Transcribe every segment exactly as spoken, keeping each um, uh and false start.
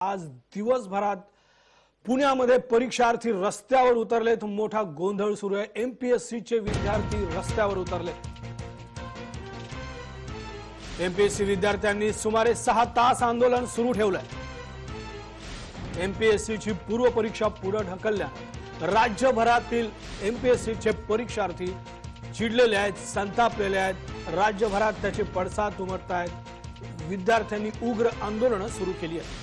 आज दिवसभरात पुण्यामध्ये परीक्षार्थी रस्त्यावर उतरलेत। मोठा गोंधळ सुरू आहे। एमपीएससी चे विद्यार्थी रस्त्यावर उतरले। एमपीएससी विद्यार्थ्यांनी सुमारे सहा तास आंदोलन सुरू ठेवलंय। एमपीएससी ची पूर्व परीक्षा पुढे ढकलल्या राज्यभरातील एमपीएससी चे परीक्षार्थी चिडलेले आहेत, संतापलेले आहेत। राज्यभरात त्याचे पडसाद उमटत आहेत। विद्यार्थ्यांनी उग्र आंदोलन सुरू केली आहेत।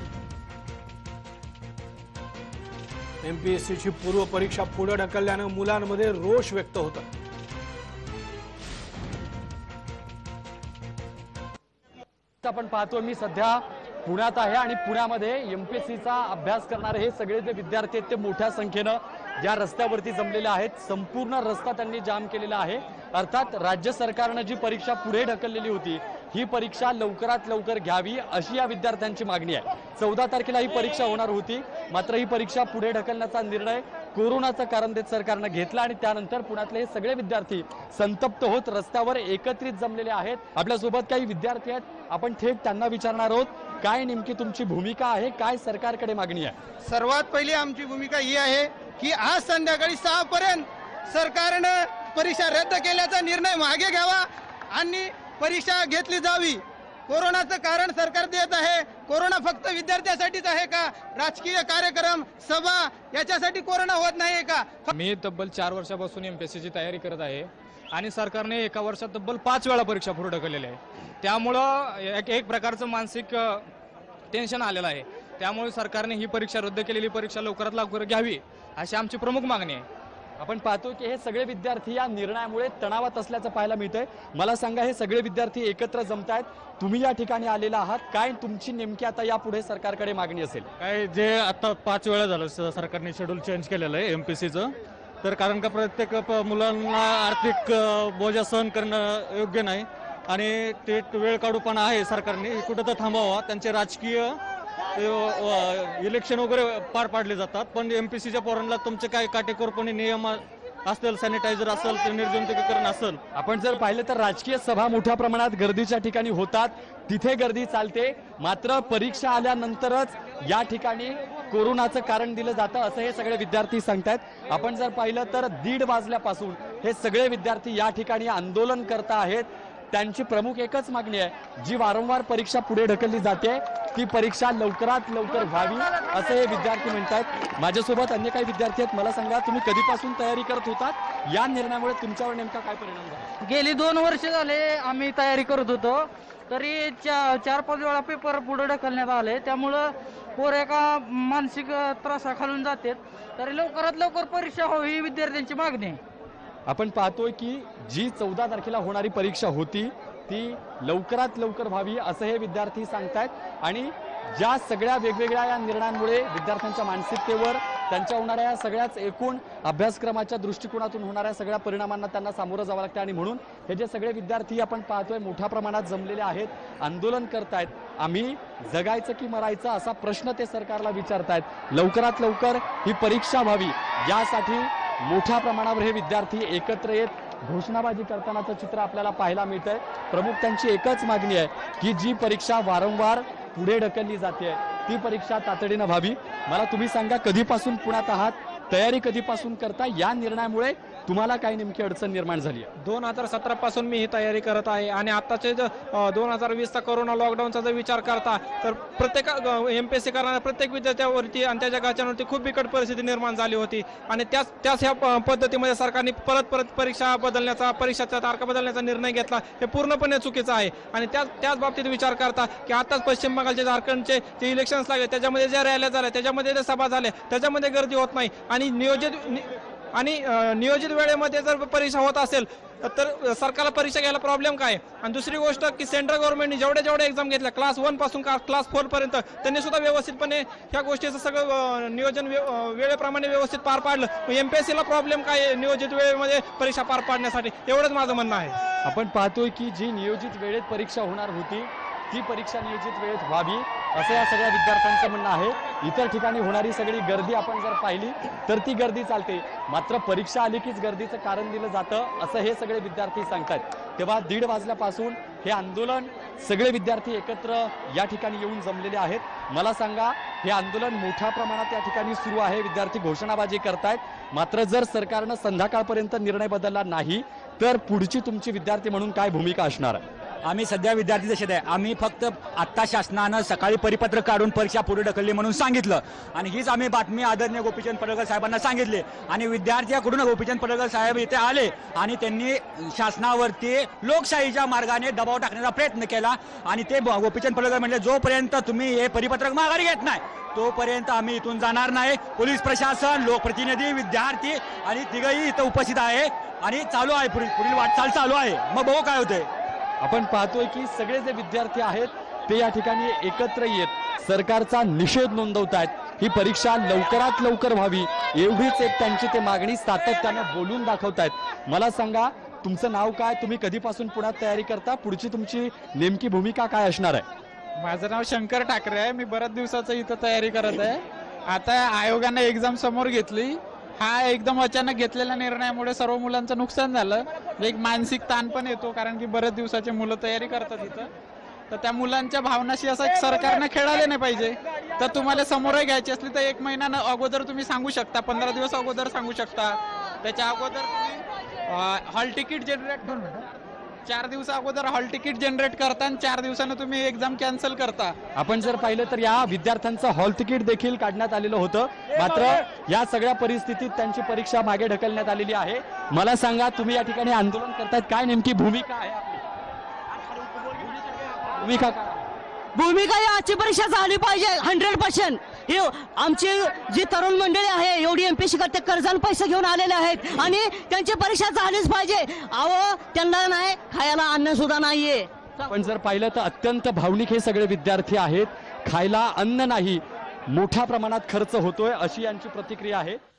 एमपीएससी ची पूर्व परीक्षा पुढे ढकलल्याने मुलांमध्ये रोष व्यक्त होत आहे। आपण पाहतो मी सध्या पुण्यात आहे आणि पुण्यामध्ये एमपीएससीचा अभ्यास करणारे हे सगळे जे विद्यार्थी आहेत ते मोठ्या संख्येने या रस्त्यावरती जमलेले आहेत। संपूर्ण रस्ता त्यांनी जाम केलेला आहे। अर्थात राज्य सरकारने जी परीक्षा पुढे ढकललेली होती ही परीक्षा लवकरात लवकर घ्यावी अशी या विद्यार्थ्यांची मागणी आहे। चौदा तारखेला ही परीक्षा होणार होती, मात्र ही परीक्षा पुढे ढकलण्याचा निर्णय कोरोनाचं कारण देत सरकारने घेतला आणि त्यानंतर पुण्यातले हे सगळे विद्यार्थी संतप्त होत रस्त्यावर एकत्रित जमलेले आहेत। आपल्यासोबत काही विद्यार्थी आहेत, आपण थेट त्यांना विचारणार आहोत काय नेमकी तुमची भूमिका आहे, काय सरकारकडे मागणी आहे। सर्वात पहिली आमची भूमिका ही आहे की आज संध्याकाळी सहा पर्यंत सरकारने परीक्षा रद्द केल्याचा निर्णय मागे घ्यावा आणि परीक्षा घेतली जावी। कोरोनाचं कारण सरकार देत आहे। कोरोना फक्त विद्यार्थ्यांसाठीच आहे का? राजकीय कार्यक्रम सभा याच्यासाठी कोरोना होत नाही का? मी तब्बल चार वर्षापासून एमपीएससीची तयारी करत आहे आणि सरकारने एका वर्षात तब्बल पाच वेळा परीक्षा पुढे ढकललेली आहे। त्यामुळं एक एक प्रकारचं मानसिक टेन्शन आलेलं आहे। त्यामुळे सरकारने ही परीक्षा रद्द केलेली परीक्षा लवकरात लवकर घ्यावी अशी आमची प्रमुख मागणी आहे। आपण पाहतो की हे सगळे विद्यार्थी या निर्णयामुळे तणावात असल्याचं पाहायला मिळतंय। मला सांगा, हे सगळे विद्यार्थी एकत्र जमतायत, तुम्ही या ठिकाणी आलेला आहात, काय तुमची नेमकी आता यापुढे सरकारकडे मागणी असेल? काय जे आता पाच वेळा झालं सरकारने शेड्यूल चेंज केलेलं आहे एमपीएससीचं, तर कारण का प्रत्येक मुलांना आर्थिक बोजा सहन करणं योग्य नाही आणि ते वेळ काढूपणा आहे सरकारने कुठं तर थांबावा। त्यांचे राजकीय इलेक्शन वगैरे पार पाडले जातात, पण एमपीएससीच्या पोरांना तुमचे काय काटेकोरपणे नियम असतील, सॅनिटायझर असेल, निर्जंतुकीकरण असेल। आपण जर पाहिलं तर राजकीय सभा मोठ्या प्रमाणात गर्दीच्या ठिकाणी होतात, तिथे गर्दी चालते, मात्र परीक्षा आल्यानंतरच या ठिकाणी कोरोनाचं कारण दिलं जातं असं हे सगळे विद्यार्थी सांगतात। आपण जर पाहिलं तर दीड वाजल्यापासून हे सगळे विद्यार्थी या ठिकाणी आंदोलन करत आहेत। त्यांची प्रमुख एकच मागणी आहे, जी वारंवार परीक्षा पुढे ढकलली जाते ती परीक्षा लवकरात लवकर व्हावी असं हे विद्यार्थी म्हणतात। माझ्यासोबत अन्य काही विद्यार्थी आहेत। मला सांगा, तुम्ही कधीपासून तयारी करत होतात? या निर्णयामुळे तुमच्यावर नेमका काय परिणाम झाला? गेली दोन वर्ष झाले आम्ही तयारी करत होतो, तरी चार पाच वेळा पेपर पुढे ढकलण्यात आले, त्यामुळं पोर एका मानसिक त्रासाखालून जातात। तरी लवकरात लवकर परीक्षा व्हावी ही विद्यार्थ्यांची मागणी आहे। आपण पाहतोय की जी चौदा तारखेला होणारी परीक्षा होती ती लवकरात लवकर व्हावी असं हे विद्यार्थी सांगतायत आणि ज्या सगळ्या वेगवेगळ्या या निर्णयांमुळे विद्यार्थ्यांच्या मानसिकतेवर, त्यांच्या होणाऱ्या या सगळ्याच एकूण अभ्यासक्रमाच्या दृष्टिकोनातून होणाऱ्या सगळ्या परिणामांना त्यांना सामोरं जावं लागतं आणि म्हणून हे जे सगळे विद्यार्थी आपण पाहतोय मोठ्या प्रमाणात जमलेले आहेत, आंदोलन करतायत। आम्ही जगायचं की मरायचं असा प्रश्न ते सरकारला विचारतायत। लवकरात लवकर ही परीक्षा व्हावी यासाठी मोठ्या प्रमाणावर हे विद्यार्थी एकत्र येत घोषणाबाजी करतानाचं चित्र आपल्याला पाहायला मिळतंय। प्रमुख त्यांची एकच मागणी आहे की जी परीक्षा वारंवार पुढे ढकलली जाते ती परीक्षा तातडीनं व्हावी। मला तुम्ही सांगा, कधीपासून पुण्यात आहात, तयारी कधीपासून करता, या निर्णयामुळे तुम्हाला काय नेमकी अडचण निर्माण झाली आहे? दोन हजार सतरा पासून मी ही तयारी करत आहे आणि आताचे दोन हजार वीसचा कोरोना लॉकडाऊनचा जर विचार करता तर प्रत्येक एमपीएससी करणाऱ्या प्रत्येक विद्यार्थ्यावरती आणि त्याच्या घरच्यांवरती खूप बिकट परिस्थिती निर्माण झाली होती आणि त्याच त्याच ह्या पद्धतीमध्ये सरकारने परत परत परीक्षा बदलण्याचा, परीक्षाच्या तारखा बदलण्याचा निर्णय घेतला, हे पूर्णपणे चुकीचं आहे। आणि त्याच त्याच बाबतीत विचार करता की आताच पश्चिम बंगालचे, झारखंडचे जे इलेक्शन्स लागले त्याच्यामध्ये ज्या रॅल्या झाल्या, त्याच्यामध्ये ज्या सभा झाल्या, त्याच्यामध्ये गर्दी होत नाही आणि नियोजित आणि नियोजित वेळेमध्ये जर परीक्षा होत असेल तर सरकारला परीक्षा घ्यायला प्रॉब्लेम काय? आणि दुसरी गोष्ट की सेंट्रल गव्हर्नमेंटने जेवढे जेवढे एक्झाम घेतल्या क्लास वन पासून क्लास फोर पर्यंत त्यांनी सुद्धा व्यवस्थितपणे ह्या गोष्टीचं सगळं नियोजन वेळेप्रमाणे व्यवस्थित पार पाडलं। एमपीएससीला प्रॉब्लेम काय नियोजित वेळेमध्ये परीक्षा पार पाडण्यासाठी? एवढंच माझं म्हणणं आहे। आपण पाहतोय की जी नियोजित वेळेत परीक्षा होणार होती ती परीक्षा नियोजित वेळेत व्हावी असं या सगळ्या विद्यार्थ्यांचं म्हणणं आहे. इतर ठिकाणी होणारी सगळी गर्दी आपण जर पाहिली तर ती गर्दी चालते, मात्र परीक्षा आली कीच गर्दीचं कारण दिलं जातं असं हे सगळे विद्यार्थी सांगतात. तेव्हा दीड वाजल्यापासून हे आंदोलन सगळे विद्यार्थी एकत्र या ठिकाणी येऊन जमलेले आहेत. मला सांगा, हे आंदोलन मोठ्या प्रमाणात या ठिकाणी सुरू आहे, विद्यार्थी घोषणाबाजी करतायत. मात्र जर सरकारनं संध्याकाळपर्यंत निर्णय बदलला नाही तर पुढची तुमची विद्यार्थी म्हणून काय भूमिका असणार आहे? आम्ही सध्या विद्यार्थी दशेत आहे. आम्ही फक्त आत्ता शासनानं सकाळी परिपत्रक काढून परीक्षा पुढे ढकलली म्हणून सांगितलं आणि हीच आम्ही बातमी आदरणीय गोपीचंद पडळकर साहेबांना सांगितली आणि विद्यार्थ्याकडून गोपीचंद पडळकर साहेब इथे आले आणि त्यांनी शासनावरती लोकशाहीच्या मार्गाने दबाव टाकण्याचा प्रयत्न केला आणि ते गोपीचंद पडळकर म्हणले, जोपर्यंत तुम्ही हे परिपत्रक माघारी घेत नाही तोपर्यंत आम्ही इथून जाणार नाही. पोलीस प्रशासन, लोकप्रतिनिधी, विद्यार्थी आणि तिघही इथं उपस्थित आहे आणि चालू आहे, पुढील पुढील वाटचाल चालू आहे. मग बघू काय होतंय. आपण पाहतोय की सगळे जे विद्यार्थी आहेत ते या ठिकाणी एकत्र येत सरकारचा निषेध नोंदवतायत. ही परीक्षा लवकरात लवकर व्हावी एवढीच एक त्यांची ते मागणी सातत्याने बोलून दाखवतायत. मला सांगा, तुमचं नाव काय, तुम्ही कधीपासून पुण्यात तयारी करता, पुढची तुमची नेमकी भूमिका काय असणार आहे? माझं नाव शंकर ठाकरे आहे. मी बऱ्याच दिवसाचं इथं तयारी करत आहे. आता आयोगाने एक्झाम समोर घेतली. हा एकदम अचानक घेतलेल्या निर्णयामुळे सर्व मुलांचं नुकसान झालं. एक मानसिक ताण पण येतो, कारण की बरेच दिवसाचे मुलं तयारी करतात इथं. तर त्या मुलांच्या भावनाशी असं सरकारनं खेळाले नाही पाहिजे. तर तुम्हाला समोर घ्यायची असली तर एक महिना अगोदर तुम्ही सांगू शकता, पंधरा दिवस अगोदर सांगू शकता. त्याच्या अगोदर तुम्ही हॉल तिकीट जनरेट चार दिवस अगोदर हॉल तिकीट जनरेट करता आणि चार दिवसानं तुम्ही एक्झाम कॅन्सल करता. आपण जर पाहिलं तर या विद्यार्थ्यांचं हॉल तिकीट देखील काढण्यात आलेलं होतं, मात्र या सगळ्या परिस्थितीत त्यांची परीक्षा मागे ढकलण्यात आलेली आहे. मला सांगा, तुम्ही या ठिकाणी आंदोलन करतायत, काय नेमकी भूमिका आहे आपली? भूमिका काय? भूमिका ही आजची परीक्षा झाली पाहिजे हंड्रेड पर्सेंट. हे आमची जी तरुण मंडळी आहे एवढी एमपीएससी करते, कर्जान पैसे घेऊन आलेले आहेत आणि त्यांची परीक्षा झालीच पाहिजे. अहो, त्यांना नाही खायला अन्न सुद्धा नाहीये. पण जर पाहिलं तर अत्यंत भावनिक हे सगळे विद्यार्थी आहेत. खायला अन्न नाही, मोठ्या प्रमाणात खर्च होतोय अशी यांची प्रतिक्रिया आहे.